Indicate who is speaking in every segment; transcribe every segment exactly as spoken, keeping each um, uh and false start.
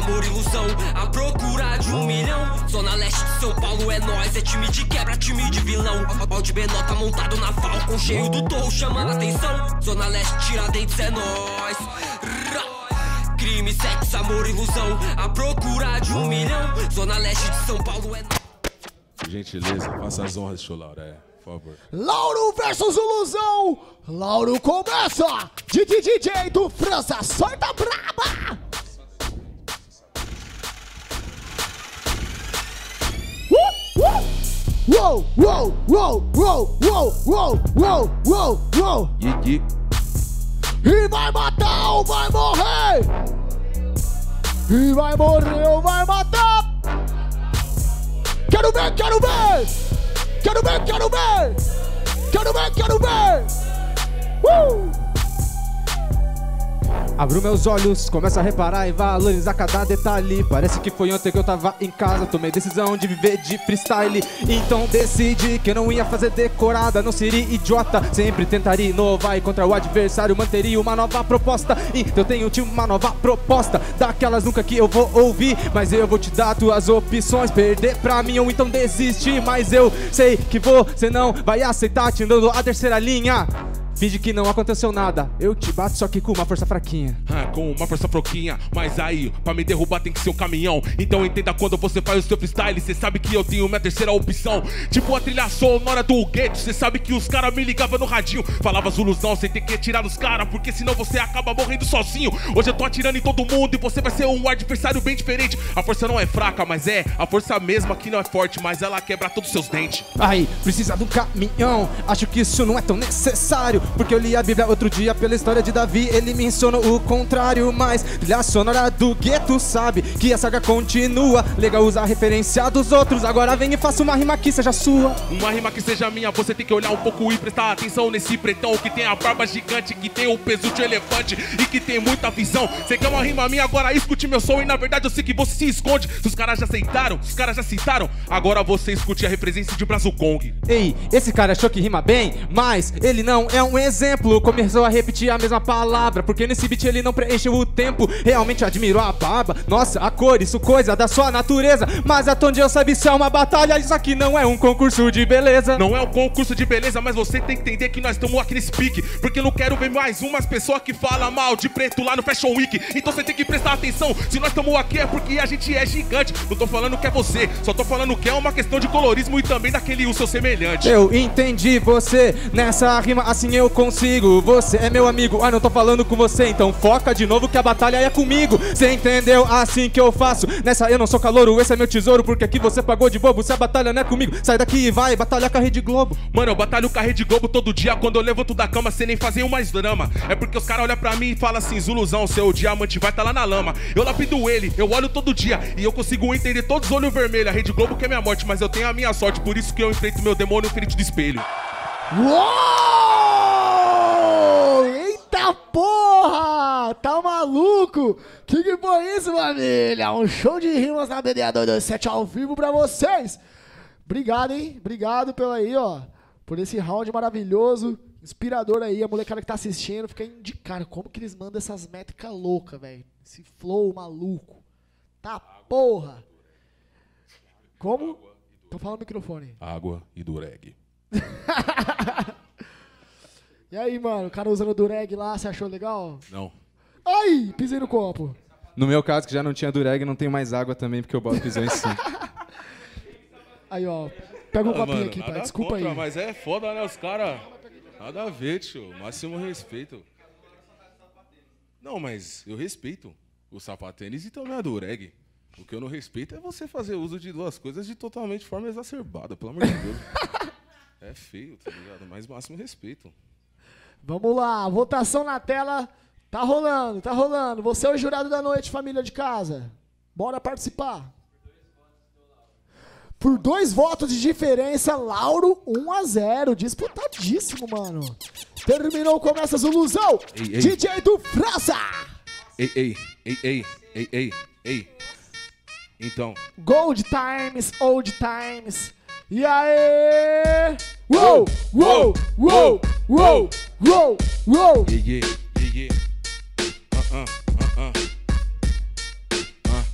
Speaker 1: amor, ilusão, à procura de um milhão. Zona Leste de São Paulo é nós, é time de quebra, time de vilão. Ó de Benota montado na Falcon, cheio do torro chamando atenção. Zona Leste, Tiradentes é nós. Crime, sexo, amor, ilusão, à procura de um milhão. Zona Leste de São Paulo é nós.
Speaker 2: Gentileza, faça as honras, show, Laura, é, por favor.
Speaker 3: Lauro versus Ilusão. Lauro começa. D J do França, sorta braba. Uh, uh. Uou, uou, uou, uou, uou, uou, uou, uou, uou.
Speaker 2: Yiki.
Speaker 3: E vai matar ou vai morrer? E vai morrer ou vai matar? Quero ver, quero ver! Quero ver, quero ver! Quero ver, quero ver! Uh!
Speaker 4: Abro meus olhos, começo a reparar e valorizar cada detalhe. Parece que foi ontem que eu tava em casa, tomei decisão de viver de freestyle. Então decidi que eu não ia fazer decorada, não seria idiota. Sempre tentaria inovar e contra o adversário manteria uma nova proposta. Então eu tenho tipo uma nova proposta, daquelas nunca que eu vou ouvir. Mas eu vou te dar tuas opções, perder pra mim ou então desistir. Mas eu sei que você não vai aceitar, te dando a terceira linha. Finge que não aconteceu nada, eu te bato só que com uma força fraquinha.
Speaker 2: Ah, com uma força fraquinha, mas aí, pra me derrubar tem que ser um caminhão. Então entenda quando você faz o seu freestyle, cê sabe que eu tenho minha terceira opção. Tipo a trilha sonora do gueto, cê sabe que os caras me ligavam no radinho. Falava Zuluzão, cê tem que atirar nos caras, porque senão você acaba morrendo sozinho. Hoje eu tô atirando em todo mundo e você vai ser um adversário bem diferente. A força não é fraca, mas é a força mesma que não é forte, mas ela quebra todos os seus dentes.
Speaker 4: Ai, precisa de um caminhão, acho que isso não é tão necessário. Porque eu li a Bíblia outro dia pela história de Davi, ele me ensinou o contrário. Mas trilha sonora do gueto sabe que a saga continua. Legal usar referência dos outros, agora vem e faça uma rima que seja sua.
Speaker 2: Uma rima que seja minha, você tem que olhar um pouco e prestar atenção nesse pretão que tem a barba gigante, que tem o peso de um elefante e que tem muita visão. Você quer uma rima minha, agora escute meu som e na verdade eu sei que você se esconde. Se os caras já aceitaram, se os caras já citaram, agora você escute a referência de Brasil Kong.
Speaker 4: Ei, esse cara achou que rima bem, mas ele não é um exemplo. Começou a repetir a mesma palavra, porque nesse beat ele não preencheu o tempo. Realmente admirou a barba, nossa, a cor, isso coisa da sua natureza. Mas até onde eu sabe isso é uma batalha, isso aqui não é um concurso de beleza.
Speaker 2: Não é um concurso de beleza, mas você tem que entender que nós estamos aqui nesse pique, porque eu não quero ver mais umas pessoas que falam mal de preto lá no Fashion Week. Então você tem que prestar atenção, se nós estamos aqui é porque a gente é gigante. Não tô falando que é você, só tô falando que é uma questão de colorismo e também daquele o seu semelhante.
Speaker 4: Eu entendi você, nessa rima assim eu consigo. Você é meu amigo, ah não tô falando com você, então foca de novo que a batalha é comigo. Cê entendeu? Assim que eu faço. Nessa eu não sou calouro, esse é meu tesouro, porque aqui você pagou de bobo. Se a batalha não é comigo, sai daqui e vai batalhar com a Rede Globo.
Speaker 2: Mano, eu batalho com a Rede Globo todo dia. Quando eu levanto da cama, cê nem fazem mais drama. É porque os caras olham pra mim e falam assim: Zuluzão, seu diamante vai tá lá na lama. Eu lapido ele, eu olho todo dia e eu consigo entender todos os olhos vermelhos. A Rede Globo que é minha morte, mas eu tenho a minha sorte, por isso que eu enfrento meu demônio frente do espelho.
Speaker 3: Uou! Eita porra! Tá maluco? Que que foi isso, família? Um show de rimas na B D A dois dois sete ao vivo pra vocês. Obrigado, hein? Obrigado pelo aí, ó. Por esse round maravilhoso, inspirador aí. A molecada que tá assistindo fica de cara. Como que eles mandam essas métricas loucas, velho? Esse flow maluco. Tá porra! Como? Tô falando no microfone.
Speaker 2: Água e dureg.
Speaker 3: E aí, mano, o cara usando o dureg lá, você achou legal?
Speaker 2: Não.
Speaker 3: Ai, pisei no copo.
Speaker 4: No meu caso, que já não tinha dureg, não tenho mais água também, porque o boto pisou em cima.
Speaker 3: Aí, ó, pega um
Speaker 2: Ah,
Speaker 3: copinho
Speaker 2: mano,
Speaker 3: aqui, pai,
Speaker 2: nada
Speaker 3: desculpa
Speaker 2: contra,
Speaker 3: aí.
Speaker 2: Mas é foda, né, os caras. Nada a ver, tio. Máximo respeito. Não, mas eu respeito o sapatênis e também a dureg. O que eu não respeito é você fazer uso de duas coisas de totalmente forma exacerbada, pelo amor de Deus. É feio, tá ligado? Mas máximo respeito.
Speaker 3: Vamos lá, votação na tela. Tá rolando, tá rolando. Você é o jurado da noite, família de casa. Bora participar. Por dois votos de diferença, Lauro um a zero. Disputadíssimo, mano. Terminou, começa Zuluzão.
Speaker 2: Ei, ei.
Speaker 3: D J do França.
Speaker 2: Ei, ei, ei, ei, ei, ei, ei. Então.
Speaker 3: Gold Times, Old Times. E aí? Uou, uou, uou, uou, uou, uou.
Speaker 2: Yeah, yeah, yeah, yeah. Uh, uh, uh, uh. Uh,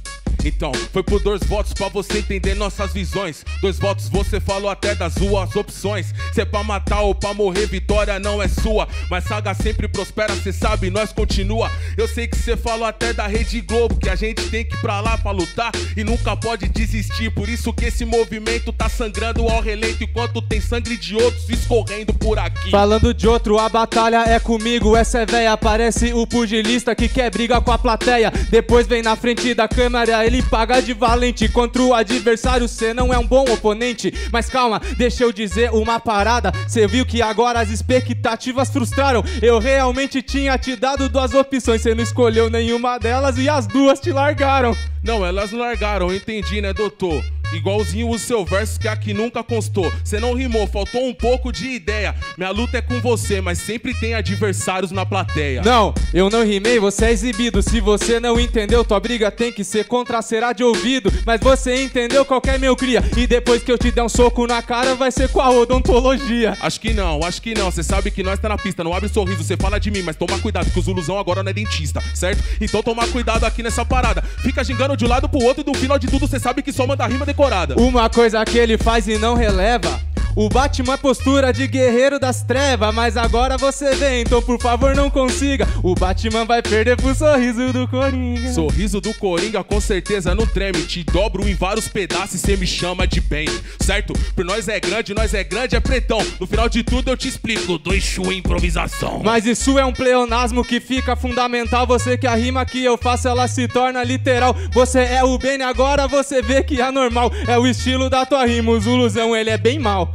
Speaker 2: Então, foi por dois votos pra você entender nossas visões. Dois votos você falou até das suas opções. Se é pra matar ou pra morrer, vitória não é sua. Mas saga sempre prospera, cê sabe, nós continua. Eu sei que cê falou até da Rede Globo, que a gente tem que ir pra lá pra lutar e nunca pode desistir. Por isso que esse movimento tá sangrando ao relento, enquanto tem sangue de outros escorrendo por aqui.
Speaker 4: Falando de outro, a batalha é comigo. Essa é véia, parece o pugilista que quer briga com a plateia. Depois vem na frente da câmera, ele paga de valente. Contra o adversário, cê não é um bom oponente. Mas calma, deixa eu dizer uma parada. Cê viu que agora as expectativas frustraram. Eu realmente tinha te dado duas opções, cê não escolheu nenhuma delas e as duas te largaram.
Speaker 2: Não, elas não largaram, eu entendi, né, doutor? Igualzinho o seu verso que aqui nunca constou. Cê não rimou, faltou um pouco de ideia. Minha luta é com você, mas sempre tem adversários na plateia.
Speaker 4: Não, eu não rimei, você é exibido. Se você não entendeu, tua briga tem que ser contra, será de ouvido. Mas você entendeu qual que é meu cria. E depois que eu te der um soco na cara, vai ser com a odontologia.
Speaker 2: Acho que não, acho que não. Cê sabe que nós tá na pista, não abre sorriso, cê fala de mim. Mas toma cuidado, que o Zuluzão agora não é dentista, certo? Então toma cuidado aqui nessa parada. Fica gingando de um lado pro outro e no final de tudo cê sabe que só manda rima decorada.
Speaker 4: Uma coisa que ele faz e não releva: o Batman é postura de guerreiro das trevas. Mas agora você vem, então por favor não consiga. O Batman vai perder pro sorriso do Coringa.
Speaker 2: Sorriso do Coringa com certeza não treme. Te dobro em vários pedaços e cê me chama de bem, certo? Por nós é grande, nós é grande, é pretão. No final de tudo eu te explico, do Exu improvisação.
Speaker 4: Mas isso é um pleonasmo que fica fundamental. Você que a rima que eu faço ela se torna literal. Você é o Benny, agora você vê que é normal. É o estilo da tua rima, o Zuluzão ele é bem mal.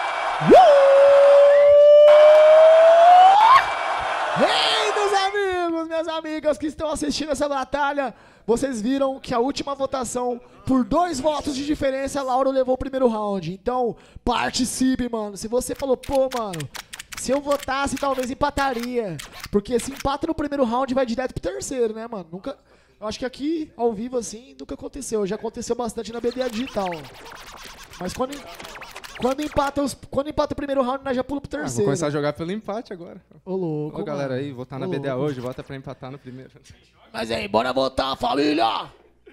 Speaker 3: Ei, meus amigos, minhas amigas que estão assistindo essa batalha, vocês viram que a última votação, por dois votos de diferença, a Laura levou o primeiro round. Então, participe, mano. Se você falou, pô, mano, se eu votasse, talvez empataria. Porque se empata no primeiro round, vai direto pro terceiro, né, mano? Nunca... Eu acho que aqui, ao vivo, assim, nunca aconteceu. Já aconteceu bastante na B D A digital. Mas quando... Quando empata, os, quando empata o primeiro round, nós já pula pro terceiro.
Speaker 4: Ah, vou começar a jogar pelo empate agora.
Speaker 3: Ô, louco,
Speaker 4: Ô, galera
Speaker 3: mano.
Speaker 4: aí, votar na
Speaker 3: Ô,
Speaker 4: B D A
Speaker 3: louco.
Speaker 4: hoje, vota pra empatar no primeiro.
Speaker 3: Mas aí, bora votar, família!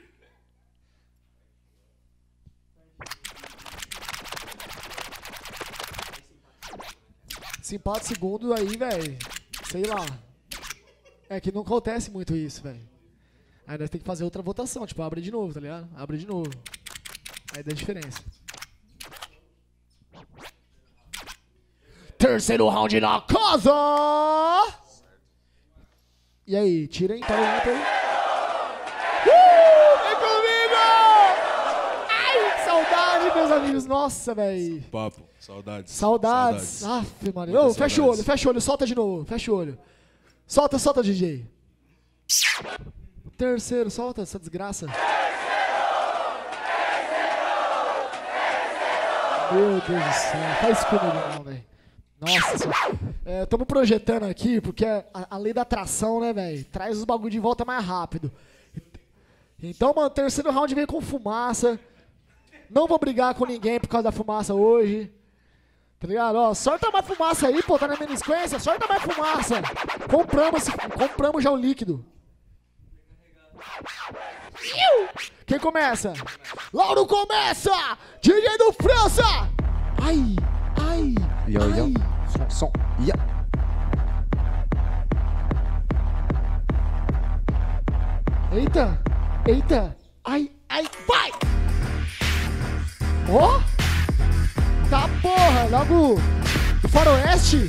Speaker 3: Se empata o segundo aí, velho, sei lá. É que não acontece muito isso, velho. Aí nós temos que fazer outra votação, tipo, abre de novo, tá ligado? Abre de novo. Aí dá diferença. Terceiro round na casa! E aí, tira aí, tá aí. Uh, vem comigo! Ai, que saudade, meus amigos. Nossa, velho.
Speaker 2: Papo, saudades.
Speaker 3: Saudades. Saudades. Aff, mano. Ô, fecha o olho, fecha o olho, solta de novo, fecha o olho. Solta, solta, D J. Terceiro, solta essa desgraça. Meu Deus do céu, faz isso comigo não, velho. Nossa senhora. É, estamos projetando aqui porque a, a lei da atração, né, velho? Traz os bagulho de volta mais rápido. Então, mano, terceiro round veio com fumaça. Não vou brigar com ninguém por causa da fumaça hoje. Tá ligado? Ó, sorta mais fumaça aí, pô, tá na menisquência. Sorta mais fumaça. Compramos, compramos já o líquido. Quem começa? Lauro começa! D J do França! Ai, ai,
Speaker 4: Yo,
Speaker 3: ai.
Speaker 4: yo. Som, som. Yeah.
Speaker 3: Eita, eita. Ai, ai, vai! Ó! Oh? Tá porra, logo do faroeste.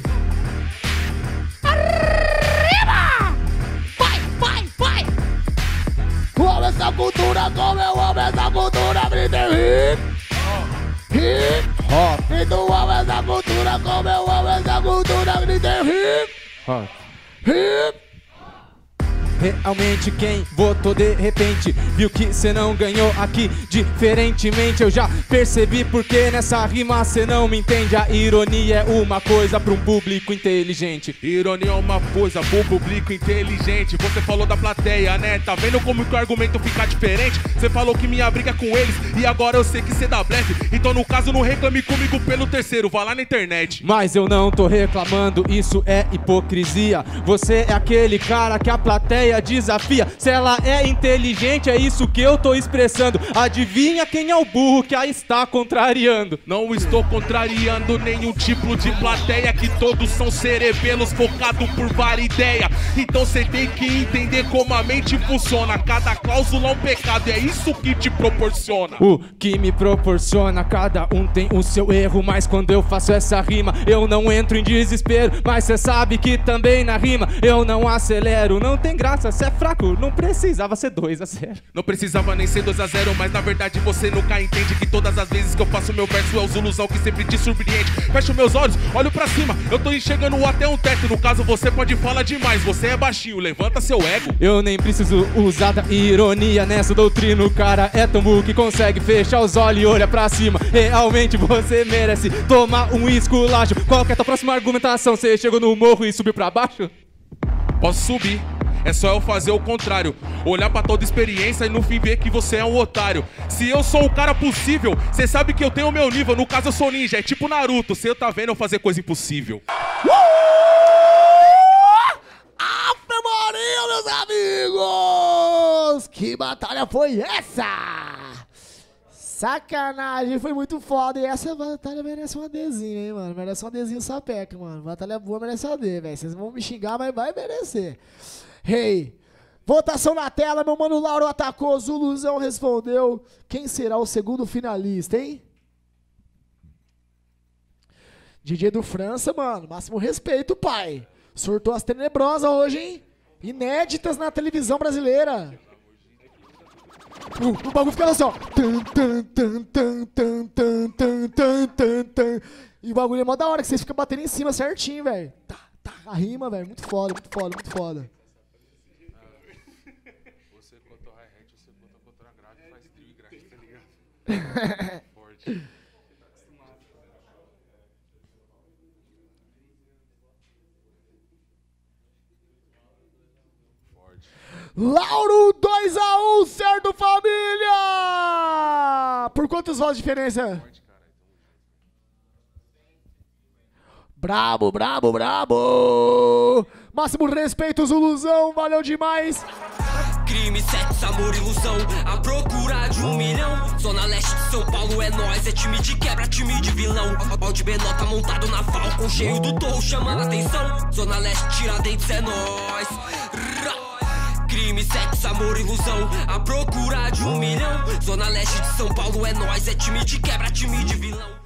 Speaker 3: Arriba! Vai, vai, vai! Eu amo essa cultura, como eu amo essa cultura, grita hip! Hip!
Speaker 4: Hop,
Speaker 3: E tu ama essa cultura, como eu amo essa cultura, grita hip!
Speaker 4: hop.
Speaker 3: Hip!
Speaker 4: Realmente quem votou de repente viu que cê não ganhou aqui. Diferentemente eu já percebi porque nessa rima cê não me entende. A ironia é uma coisa pra um público inteligente.
Speaker 2: Ironia é uma coisa pro público inteligente. Você falou da plateia, né? Tá vendo como que o argumento fica diferente? Você falou que minha briga é com eles e agora eu sei que cê dá blefe. Então no caso não reclame comigo pelo terceiro, vá lá na internet.
Speaker 4: Mas eu não tô reclamando, isso é hipocrisia. Você é aquele cara que a plateia plateia desafia. Se ela é inteligente, é isso que eu tô expressando. Adivinha quem é o burro que a está contrariando?
Speaker 2: Não estou contrariando nenhum tipo de plateia, que todos são cerebelos focados por várias ideias. Então cê tem que entender como a mente funciona. Cada cláusula é um pecado, é isso que te proporciona.
Speaker 4: O que me proporciona, cada um tem o seu erro. Mas quando eu faço essa rima, eu não entro em desespero. Mas cê sabe que também na rima eu não acelero. Não tem graça, cê é fraco, não precisava ser dois a zero.
Speaker 2: Não precisava nem ser dois a zero, mas na verdade você nunca entende que todas as vezes que eu faço meu verso é o Zuluzão que sempre te surpreende. Fecho meus olhos, olho pra cima, eu tô enxergando até um teto. No caso você pode falar demais, você é baixinho, levanta seu ego.
Speaker 4: Eu nem preciso usar da ironia nessa doutrina. O cara é tão burro que consegue fechar os olhos e olha pra cima. Realmente você merece tomar um esculacho. Qual que é a tua próxima argumentação? Você chegou no morro e subiu pra baixo?
Speaker 2: Posso subir, é só eu fazer o contrário. Olhar pra toda experiência e no fim ver que você é um otário. Se eu sou o cara possível, cê sabe que eu tenho o meu nível. No caso eu sou ninja, é tipo Naruto. Cê tá vendo eu fazer coisa impossível.
Speaker 3: Uh! Ave Maria, meus amigos! Que batalha foi essa? Sacanagem, foi muito foda. E essa batalha merece um ADzinho, hein, mano? Merece um ADzinho sapeca, mano. Batalha boa merece um A D, velho. Vocês vão me xingar, mas vai merecer. Hey, votação na tela. Meu mano Lauro atacou, Zuluzão respondeu. Quem será o segundo finalista, hein? D J do França, mano. Máximo respeito, pai. Surtou as tenebrosas hoje, hein? Inéditas na televisão brasileira. Uh, o bagulho fica assim, ó. E o bagulho é mó da hora, que vocês ficam batendo em cima certinho, velho. Tá, tá, a rima, velho. Muito foda, muito foda, muito foda.
Speaker 2: Você contra o hi-hat, você contra contra a grade, faz trio e grade, tá ligado? Forte.
Speaker 3: Lauro dois a um, certo, família? Por quantos votos de diferença? Brabo, brabo, brabo. Máximo respeito, Zuluzão, valeu demais.
Speaker 1: Crime, sexo, amor, ilusão, a procura de um milhão. Zona Leste de São Paulo é nós, é time de quebra, time de vilão. Balde Benota montado na Falcon, cheio do torro chamando atenção. Zona Leste, Tiradentes é nós. Crime, sexo, amor, ilusão, a procura de um milhão. Zona Leste de São Paulo é nós, é time de quebra, time de vilão.